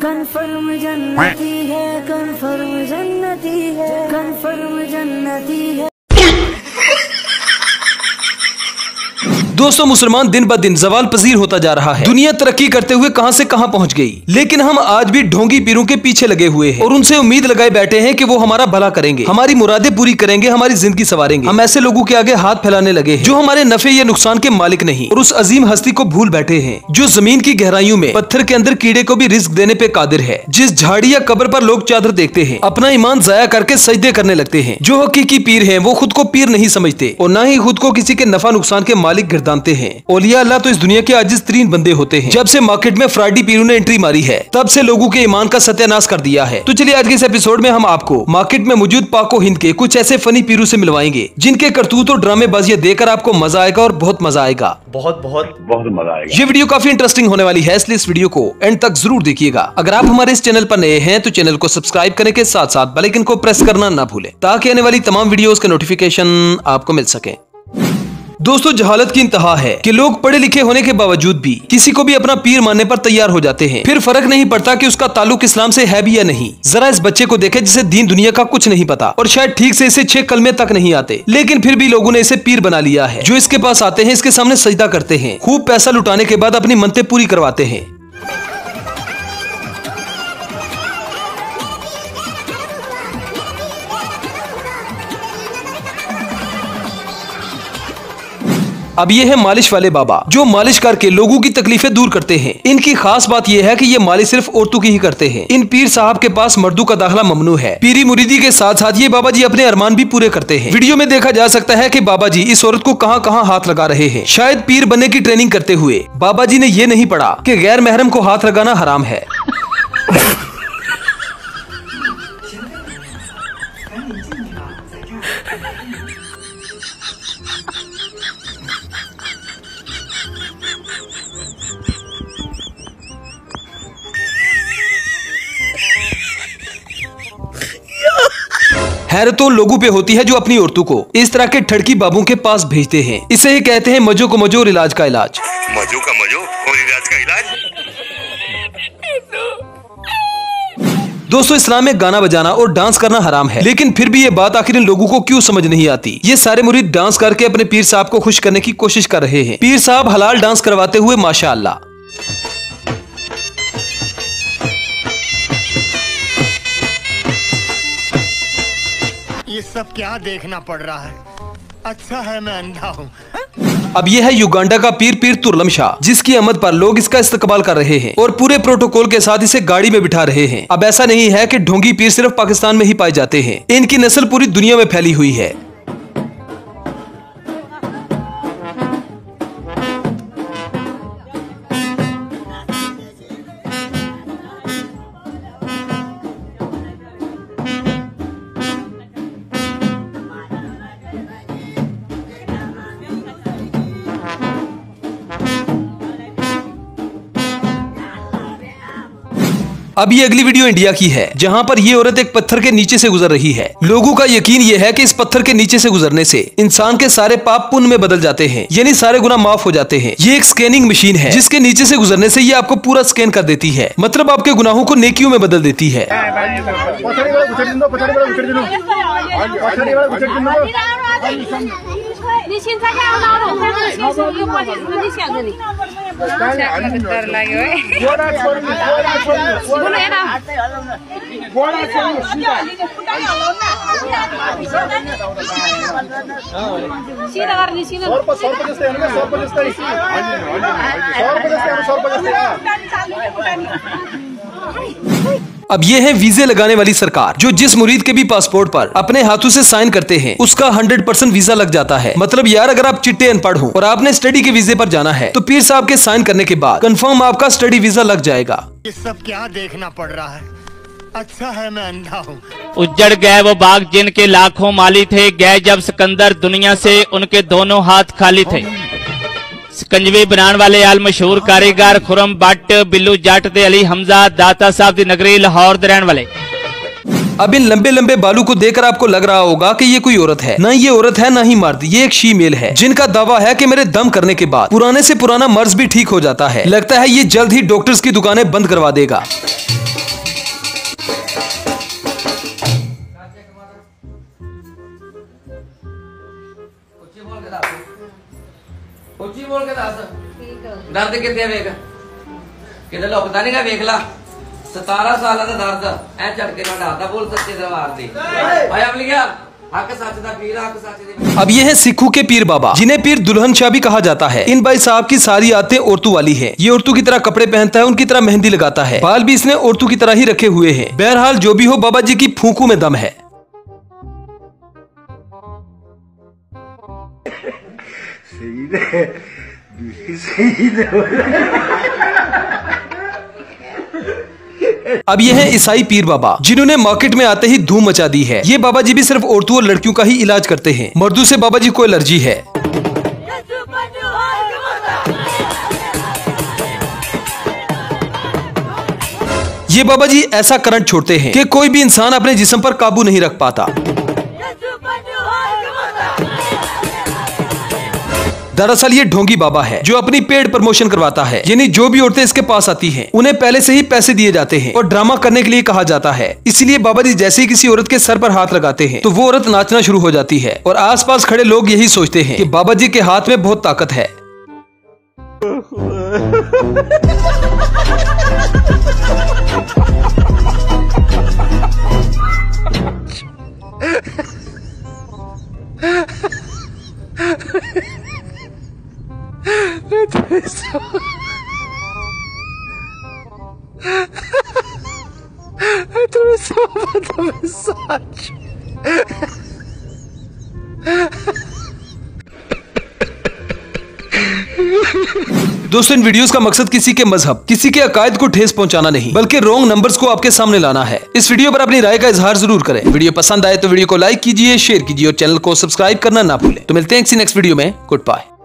Confirm जन्नती है, confirm जन्नती है, कन्फर्म जन्नती है। दोस्तों, मुसलमान दिन ब दिन जवाल पजीर होता जा रहा है। दुनिया तरक्की करते हुए कहां से कहां पहुंच गई, लेकिन हम आज भी ढोंगी पीरों के पीछे लगे हुए हैं और उनसे उम्मीद लगाए बैठे हैं कि वो हमारा भला करेंगे, हमारी मुरादें पूरी करेंगे, हमारी जिंदगी संवारेंगे। हम ऐसे लोगों के आगे हाथ फैलाने लगे हैं जो हमारे नफे या नुकसान के मालिक नहीं और उस अजीम हस्ती को भूल बैठे हैं जो जमीन की गहराइयों में पत्थर के अंदर कीड़े को भी रिस्क देने पे कादिर है। जिस झाड़ी या कब्र पर लोग चादर देखते हैं, अपना ईमान जाया करके सजदे करने लगते हैं। जो हकीकी पीर है वो खुद को पीर नहीं समझते और न ही खुद को किसी के नफा नुकसान के मालिक गिरदानते हैं। औलिया अल्लाह तो इस दुनिया के आजिज तरीन बंदे होते हैं। जब से मार्केट में फ्राडी पीरों ने एंट्री मारी है, तब से लोगों के ईमान का सत्यानाश कर दिया है। तो चलिए आज के इस एपिसोड में हम आपको मार्केट में मौजूद पाको हिंद के कुछ ऐसे फनी पीरों से मिलवाएंगे जिनके करतूत और ड्रामेबाजियां देखकर आपको मजा आएगा और बहुत मजा आएगा, बहुत मजा आएगा। ये वीडियो काफी इंटरेस्टिंग होने वाली है, इसलिए इस वीडियो को एंड तक जरूर देखिएगा। अगर आप हमारे इस चैनल पर नए हैं तो चैनल को सब्सक्राइब करने के साथ साथ बेल आइकन को प्रेस करना ना भूलें ताकि आने वाली तमाम वीडियोस के नोटिफिकेशन आपको मिल सके। दोस्तों, जहालत की इंतहा है कि लोग पढ़े लिखे होने के बावजूद भी किसी को भी अपना पीर मानने पर तैयार हो जाते हैं। फिर फर्क नहीं पड़ता कि उसका ताल्लुक इस्लाम से है भी या नहीं। जरा इस बच्चे को देखें जिसे दीन दुनिया का कुछ नहीं पता और शायद ठीक से इसे 6 कलमे तक नहीं आते, लेकिन फिर भी लोगों ने इसे पीर बना लिया है। जो इसके पास आते हैं इसके सामने सजदा करते हैं, खूब पैसा लुटाने के बाद अपनी मन्नतें पूरी करवाते हैं। अब ये है मालिश वाले बाबा जो मालिश करके लोगों की तकलीफें दूर करते हैं। इनकी खास बात यह है कि ये मालिश सिर्फ औरतों की ही करते हैं। इन पीर साहब के पास मर्दों का दाखिला ममनू है। पीरी मुरीदी के साथ साथ ये बाबा जी अपने अरमान भी पूरे करते हैं। वीडियो में देखा जा सकता है कि बाबा जी इस औरत को कहां कहां हाथ लगा रहे हैं, शायद पीर बनने की ट्रेनिंग करते हुए। बाबा जी ने ये नहीं पढ़ा कि गैर महरम को हाथ लगाना हराम है। हैरत तो लोगों पे होती है जो अपनी औरतों को इस तरह के ठड़की बाबू के पास भेजते हैं। इसे ही कहते हैं मजो को मजो और इलाज का इलाज। मजो का मजो और इलाज का इलाज। दोस्तों, इस्लाम में गाना बजाना और डांस करना हराम है, लेकिन फिर भी ये बात आखिर इन लोगों को क्यों समझ नहीं आती। ये सारे मुरीद डांस करके अपने पीर साहब को खुश करने की कोशिश कर रहे हैं। पीर साहब हलाल डांस करवाते हुए माशाअल्लाह। ये सब क्या देखना पड़ रहा है? अच्छा है मैं अंधा हूँ। अब यह है युगांडा का पीर तुर्लम शाह, जिसकी आमद पर लोग इसका इस्तकबाल कर रहे हैं और पूरे प्रोटोकॉल के साथ इसे गाड़ी में बिठा रहे हैं। अब ऐसा नहीं है कि ढोंगी पीर सिर्फ पाकिस्तान में ही पाए जाते हैं, इनकी नस्ल पूरी दुनिया में फैली हुई है। अब ये अगली वीडियो इंडिया की है, जहां पर ये औरत एक पत्थर के नीचे से गुजर रही है। लोगों का यकीन ये है कि इस पत्थर के नीचे से गुजरने से इंसान के सारे पाप पुण्य में बदल जाते हैं, यानी सारे गुनाह माफ हो जाते हैं। ये एक स्कैनिंग मशीन है जिसके नीचे से गुजरने से ये आपको पूरा स्कैन कर देती है, मतलब आपके गुनाहों को नेकियों में बदल देती है। अब ये है वीजे लगाने वाली सरकार, जो जिस मुरीद के भी पासपोर्ट पर अपने हाथों से साइन करते हैं उसका 100% वीजा लग जाता है। मतलब यार, अगर आप चिट्टे अनपढ़ हो और आपने स्टडी के वीजे पर जाना है तो पीर साहब के साइन करने के बाद कंफर्म आपका स्टडी वीजा लग जाएगा। ये सब क्या देखना पड़ रहा है? अच्छा है मैं अंधा हूँ। उजड़ गए वो बाग जिनके लाखों माली थे, गए जब सिकंदर दुनिया से उनके दोनों हाथ खाली थे। सिकंजवी बनाने वाले आल मशहूर कारीगर खुरम बट बिल्लू जट दे अली हमजा दाता साहब दी नगरी लाहौर दे रहने वाले। अब इन लंबे लंबे बालों को देखकर आपको लग रहा होगा कि ये कोई औरत है। ना ये औरत है ना ही मर्द, ये एक शीमेल है जिनका दावा है कि मेरे दम करने के बाद पुराने से पुराना मर्ज भी ठीक हो जाता है। लगता है ये जल्द ही डॉक्टर्स की दुकानें बंद करवा देगा। ਉੱਚੀ ਬੋਲ ਕੇ ਦੱਸ ਦਰਦ ਕਿੱਥੇ ਵੇਖ ਕਿਤੇ ਲੁਕਦਾ ਨੀ ਗਾ ਵੇਖ ਲਾ 17 ਸਾਲਾਂ ਦਾ ਦਰਦ ਐ ਝਟਕੇ ਨਾਲ ਡਾਦਾ ਬੋਲ ਸੱਚੇ ਦਰਬਾਰ ਦੀ ਭਾਈ ਅਮਲੀਆ हक सच दा पीर हक सच दे। अब ये है सिखों के पीर बाबा, जिन्हें पीर दुल्हन शाह भी कहा जाता है। इन भाई साहब की सारी आदतें औरतों वाली है। ये औरतों की तरह कपड़े पहनता है, उनकी तरह मेहंदी लगाता है, बाल भी इसने औरतों की तरह ही रखे हुए हैं। बहरहाल जो भी हो, बाबा जी की फूंकों में दम है। अब ये है ईसाई पीर बाबा, जिन्होंने मार्केट में आते ही धूम मचा दी है। ये बाबा जी भी सिर्फ औरतों और लड़कियों का ही इलाज करते हैं। मर्दों से बाबा जी को एलर्जी है। ये बाबा जी ऐसा करंट छोड़ते हैं कि कोई भी इंसान अपने जिस्म पर काबू नहीं रख पाता। दरअसल ये ढोंगी बाबा है, जो अपनी पेड प्रमोशन करवाता है। यानी जो भी औरतें इसके पास आती हैं, उन्हें पहले से ही पैसे दिए जाते हैं और ड्रामा करने के लिए कहा जाता है। इसलिए बाबा जी जैसे ही किसी औरत के सर पर हाथ लगाते हैं, तो वो औरत नाचना शुरू हो जाती है और आसपास खड़े लोग यही सोचते हैं कि बाबा जी के हाथ में बहुत ताकत है। दोस्तों, इन वीडियोस का मकसद किसी के मजहब, किसी के अकायद को ठेस पहुंचाना नहीं, बल्कि रॉन्ग नंबर्स को आपके सामने लाना है। इस वीडियो पर अपनी राय का इजहार जरूर करें। वीडियो पसंद आए तो वीडियो को लाइक कीजिए, शेयर कीजिए और चैनल को सब्सक्राइब करना ना भूलें। तो मिलते हैं किसी नेक्स्ट वीडियो में। Good bye.